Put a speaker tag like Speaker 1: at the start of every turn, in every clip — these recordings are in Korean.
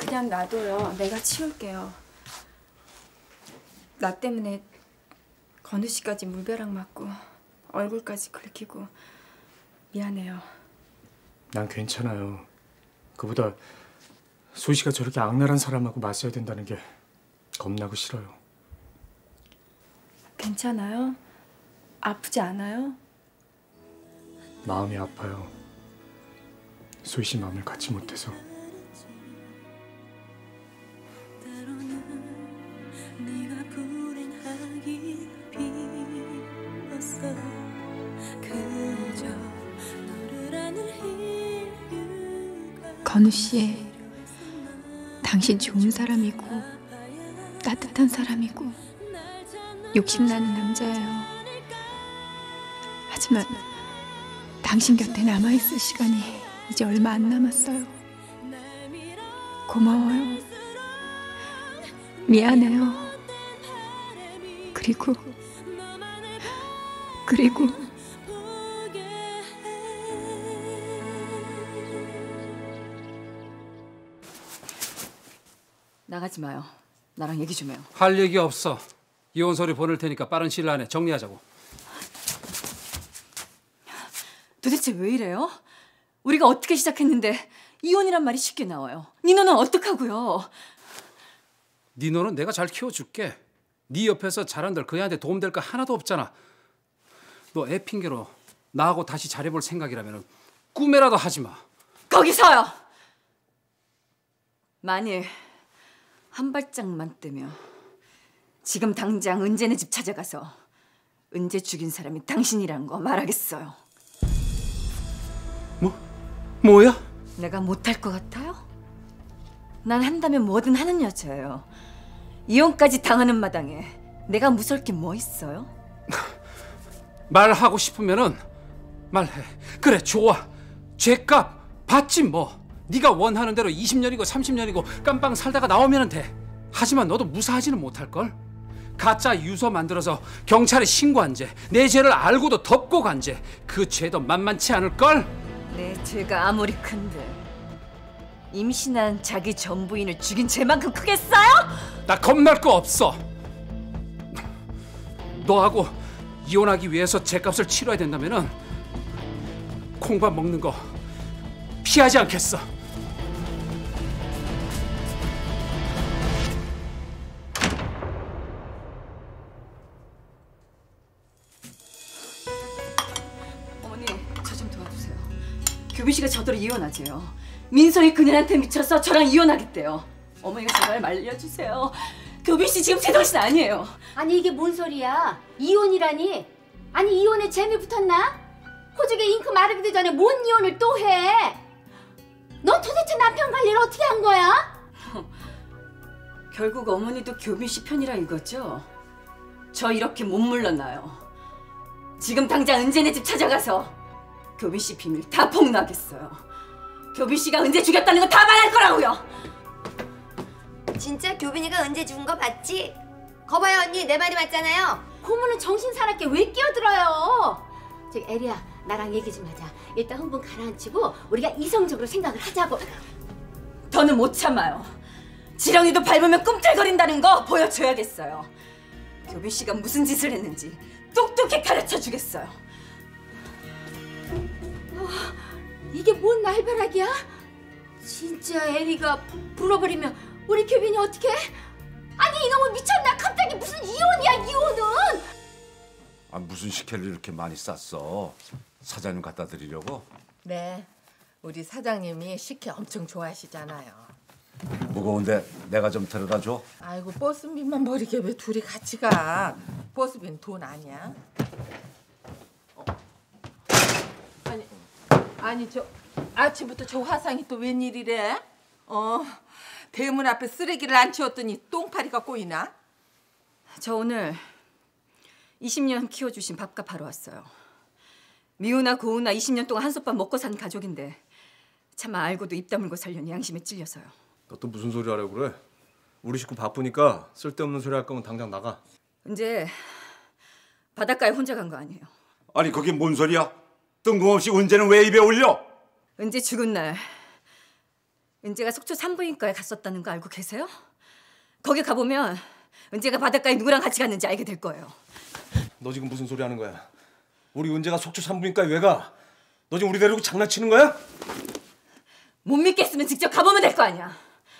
Speaker 1: 그냥 놔둬요. 내가 치울게요. 나 때문에 건우 씨까지 물벼락 맞고 얼굴까지 긁히고 미안해요.
Speaker 2: 난 괜찮아요. 그보다 소희 씨가 저렇게 악랄한 사람하고 맞서야 된다는 게 겁나고 싫어요.
Speaker 1: 괜찮아요? 아프지 않아요?
Speaker 2: 마음이 아파요. 소희 씨 마음을 갖지 못해서.
Speaker 1: 건우 씨, 당신 좋은 사람이고 따뜻한 사람이고 욕심나는 남자예요. 하지만 당신 곁에 남아있을 시간이 이제 얼마 안 남았어요. 고마워요. 미안해요. 그리고
Speaker 3: 나가지 마요. 나랑 얘기 좀 해요.
Speaker 4: 할 얘기 없어. 이혼 서류 보낼 테니까 빠른 시일 안에 정리하자고.
Speaker 3: 도대체 왜 이래요? 우리가 어떻게 시작했는데 이혼이란 말이 쉽게 나와요. 니노는 어떡하고요?
Speaker 4: 니노는 내가 잘 키워줄게. 네 옆에서 자란들 그 애한테 도움될 거 하나도 없잖아. 너 애 핑계로 나하고 다시 잘해볼 생각이라면 꿈에라도 하지 마.
Speaker 3: 거기서요! 만일 한 발짝만 떼면 지금 당장 은재네 집 찾아가서 은재 죽인 사람이 당신이라는 거 말하겠어요.
Speaker 4: 뭐야?
Speaker 3: 내가 못할 것 같아요? 난 한다면 뭐든 하는 여자예요. 이혼까지 당하는 마당에 내가 무서울 게 뭐 있어요?
Speaker 4: 말하고 싶으면은 말해. 그래, 좋아. 죗값 받지 뭐. 네가 원하는 대로 20년이고 30년이고 깜빵 살다가 나오면 돼. 하지만 너도 무사하지는 못할걸? 가짜 유서 만들어서 경찰에 신고한 죄, 내 죄를 알고도 덮고 간 죄, 그 죄도 만만치 않을걸?
Speaker 3: 내 죄가 아무리 큰데 임신한 자기 전 부인을 죽인 죄만큼 크겠어요?
Speaker 4: 나 겁날 거 없어. 너하고 이혼하기 위해서 죄값을 치러야 된다면은 콩밥 먹는 거 피하지 않겠어.
Speaker 3: 어머니, 저 좀 도와주세요. 교빈 씨가 저더러 이혼하재요. 민서이 그녀한테 미쳐서 저랑 이혼하겠대요. 어머니가 제발 말려주세요. 교빈 씨 지금 제 정신 아니에요.
Speaker 5: 아니 이게 뭔 소리야? 이혼이라니? 아니 이혼에 재미 붙었나? 호적에 잉크 마르기도 전에 뭔 이혼을 또 해? 너 도대체 남편 관리를 어떻게 한 거야?
Speaker 3: 결국 어머니도 교빈 씨 편이라 이거죠? 저 이렇게 못 물러나요. 지금 당장 은재네 집 찾아가서 교빈 씨 비밀 다 폭로하겠어요. 교빈 씨가 은재 죽였다는 거 다 말할 거라고요.
Speaker 6: 진짜 교빈이가 은재 죽은 거 봤지? 거봐요 언니, 내 말이 맞잖아요.
Speaker 5: 고모는 정신 사납게 왜 끼어들어요? 저기 에리야, 나랑 얘기 좀 하자. 일단 흥분 가라앉히고 우리가 이성적으로 생각을 하자고.
Speaker 3: 더는 못 참아요. 지렁이도 밟으면 꿈틀거린다는 거 보여줘야겠어요. 교빈 씨가 무슨 짓을 했는지 똑똑히 가르쳐 주겠어요.
Speaker 5: 이게 뭔 날벼락이야? 진짜 에리가 불어버리면 우리 교빈이 어떡해? 아니 이놈은 미쳤나? 갑자기 무슨 이혼이야 이혼은?
Speaker 7: 아, 무슨 식혜를 이렇게 많이 쌌어? 사장님 갖다 드리려고?
Speaker 8: 네, 우리 사장님이 식혜 엄청 좋아하시잖아요.
Speaker 7: 무거운데 내가 좀 데려다 줘.
Speaker 8: 아이고 버스비만 버리게 왜 둘이 같이 가? 버스비는 돈 아니야? 아니 저 아침부터 저 화상이 또 웬일이래? 대문 앞에 쓰레기를 안 치웠더니 똥파리가 꼬이나?
Speaker 3: 저 오늘 20년 키워주신 밥값 하러 왔어요. 미우나 고우나 20년 동안 한솥밥 먹고 산 가족인데 차마 알고도 입 다물고 살려니 양심에 찔려서요.
Speaker 9: 너 또 무슨 소리 하려고 그래? 우리 식구 바쁘니까 쓸데없는 소리 할 거면 당장 나가.
Speaker 3: 은재 바닷가에 혼자 간 거 아니에요.
Speaker 7: 아니 그게 뭔 소리야? 뜬금없이 은재는 왜 입에 올려?
Speaker 3: 은재 죽은 날 은재가 속초 산부인과에 갔었다는 거 알고 계세요? 거기 가보면 은재가 바닷가에 누구랑 같이 갔는지 알게 될 거예요.
Speaker 9: 너 지금 무슨 소리 하는 거야? 우리 은재가 속초 산부인과에 왜 가? 너 지금 우리 데리고 장난치는 거야?
Speaker 3: 못 믿겠으면 직접 가보면 될 거 아니야.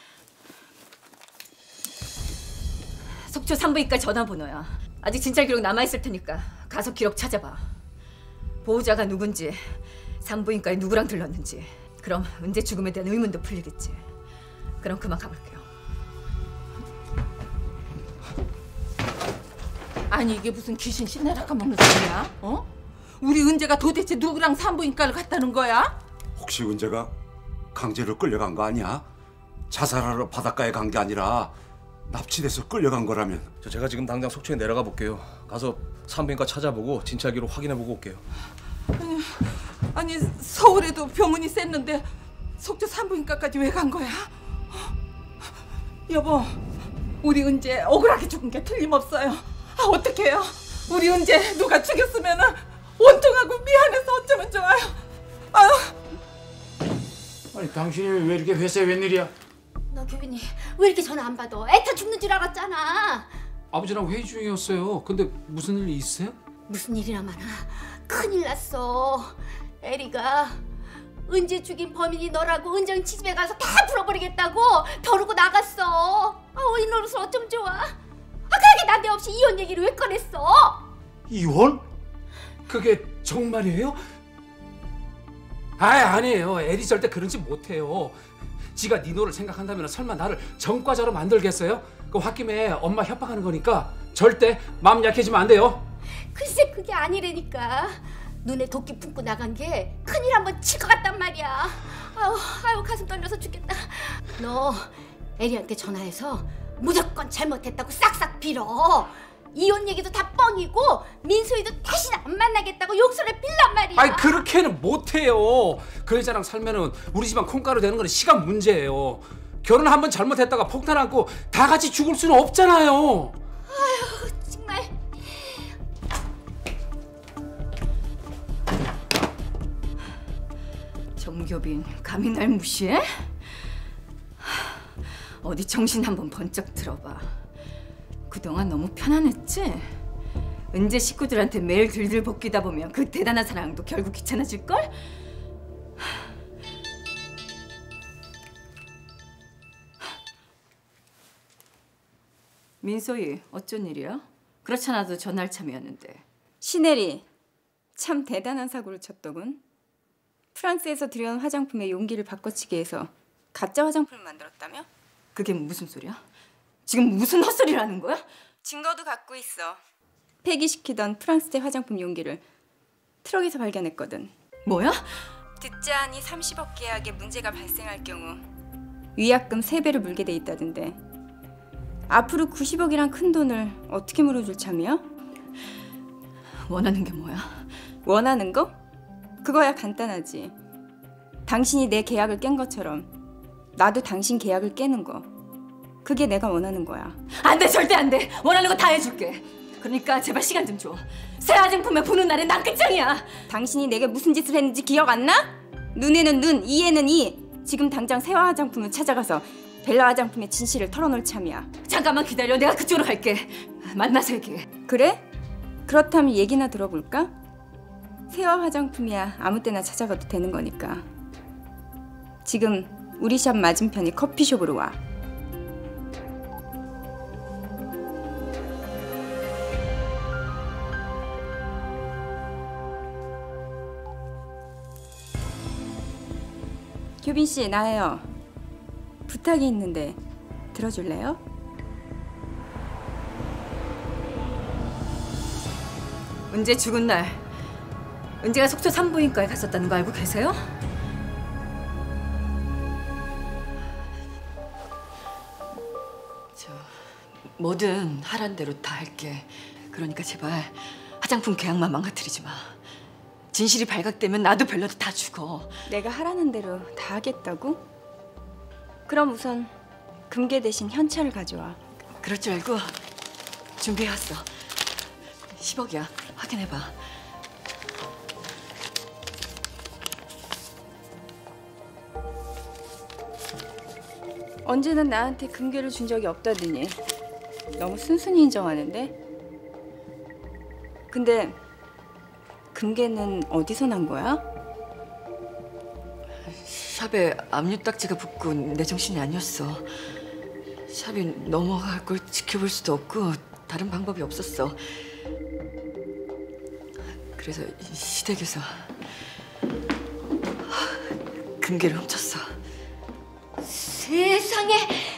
Speaker 3: 속초 산부인과 전화번호야. 아직 진찰 기록 남아있을 테니까 가서 기록 찾아봐. 보호자가 누군지, 산부인과에 누구랑 들렀는지. 그럼 은재 죽음에 대한 의문도 풀리겠지. 그럼 그만 가볼게요.
Speaker 8: 아니 이게 무슨 귀신 신나라가 먹는 소리야? 어? 우리 은재가 도대체 누구랑 산부인과를 갔다는 거야?
Speaker 7: 혹시 은재가 강제로 끌려간 거 아니야? 자살하러 바닷가에 간 게 아니라 납치돼서 끌려간 거라면.
Speaker 9: 제가 지금 당장 속초에 내려가 볼게요. 가서 산부인과 찾아보고 진찰 기록 확인해보고 올게요.
Speaker 8: 아니 서울에도 병원이 셌는데 속초 산부인과까지 왜 간 거야? 여보, 우리 은재 억울하게 죽은 게 틀림없어요. 아 어떡해요? 우리 은재 누가 죽였으면 원통하고 미안해서 어쩌면 좋아요. 아유.
Speaker 4: 아니 당신이 왜 이렇게 회사에 웬일이야?
Speaker 5: 너 교빈이 왜 이렇게 전화 안 받아? 애타 죽는 줄 알았잖아.
Speaker 4: 아버지랑 회의 중이었어요. 근데 무슨 일 있어요?
Speaker 5: 무슨 일이나 많아. 큰일 났어. 에리가 은재 죽인 범인이 너라고 은정 지집에 가서 다 풀어버리겠다고 벼르고 나갔어. 이 노릇을 어쩜 좋아. 그게 난데없이 이혼 얘기를 왜 꺼냈어?
Speaker 4: 이혼? 그게 정말이에요? 아니에요. 에리 절대 그런 짓 못해요. 지가 니노를 생각한다면 설마 나를 전과자로 만들겠어요? 그 홧김에 엄마 협박하는 거니까 절대 마음 약해지면 안 돼요.
Speaker 5: 글쎄 그게 아니라니까. 눈에 도끼 품고 나간 게 큰일 한번 칠 것 같단 말이야. 아유 가슴 떨려서 죽겠다. 너 에리한테 전화해서 무조건 잘못했다고 싹싹 빌어. 이혼 얘기도 다 뻥이고 민소희도 다시 안 만나겠다고 용서를 빌란 말이야.
Speaker 4: 아니 그렇게는 못해요. 그 여자랑 살면은 우리 집안 콩가루 되는 건 시간 문제예요. 결혼 한번 잘못했다가 폭탄 안고 다 같이 죽을 수는 없잖아요.
Speaker 5: 아유 정말.
Speaker 3: 정교빈 감히 날 무시해? 어디 정신 한번 번쩍 들어봐. 그동안 너무 편안했지? 은재 식구들한테 매일 들들 볶이다 보면 그 대단한 사랑도 결국 귀찮아질걸? 민소희 어쩐 일이야? 그렇잖아도 전날 참이었는데.
Speaker 1: 시네리 참 대단한 사고를 쳤더군. 프랑스에서 들여온 화장품의 용기를 바꿔치기 해서 가짜 화장품을 만들었다며?
Speaker 3: 그게 무슨 소리야? 지금 무슨 헛소리를 하는 거야?
Speaker 1: 증거도 갖고 있어. 폐기시키던 프랑스제 화장품 용기를 트럭에서 발견했거든.
Speaker 3: 뭐야?
Speaker 1: 듣지 않니 30억 계약에 문제가 발생할 경우 위약금 3배를 물게 돼 있다던데. 앞으로 90억이란 큰 돈을 어떻게 물어줄 참이야?
Speaker 3: 원하는 게 뭐야?
Speaker 1: 원하는 거? 그거야 간단하지. 당신이 내 계약을 깬 것처럼 나도 당신 계약을 깨는 거. 그게 내가 원하는 거야.
Speaker 3: 안 돼, 절대 안 돼. 원하는 거 다 해줄게. 그러니까 제발 시간 좀 줘. 새 화장품에 보는 날엔 난 끝장이야.
Speaker 1: 당신이 내게 무슨 짓을 했는지 기억 안 나? 눈에는 눈, 이에는 이. 지금 당장 새 화장품을 찾아가서 벨라 화장품의 진실을 털어놓을 참이야.
Speaker 3: 잠깐만 기다려. 내가 그쪽으로 갈게. 만나서 얘기해.
Speaker 1: 그래? 그렇다면 얘기나 들어볼까? 새화 화장품이야 아무 때나 찾아가도 되는 거니까. 지금 우리 샵 맞은편의 커피숍으로 와. 교빈 씨, 나예요. 부탁이 있는데 들어줄래요?
Speaker 3: 은재 죽은 날 은재가 속초 산부인과에 갔었다는 거 알고 계세요? 뭐든 하란 대로 다 할게. 그러니까 제발 화장품 계약만 망가뜨리지 마. 진실이 발각되면 나도 벨라도 다 죽어.
Speaker 1: 내가 하라는 대로 다 하겠다고? 그럼 우선 금괴 대신 현찰을 가져와.
Speaker 3: 그럴 줄 알고 준비해왔어. 10억이야. 확인해봐.
Speaker 1: 언제는 나한테 금괴를 준 적이 없다더니 너무 순순히 인정하는데? 근데 금괴는 어디서 난 거야?
Speaker 10: 샵에 압류 딱지가 붙고 내 정신이 아니었어. 샵이 넘어갈 걸 지켜볼 수도 없고 다른 방법이 없었어. 그래서 시댁에서 금괴를 훔쳤어.
Speaker 6: 세상에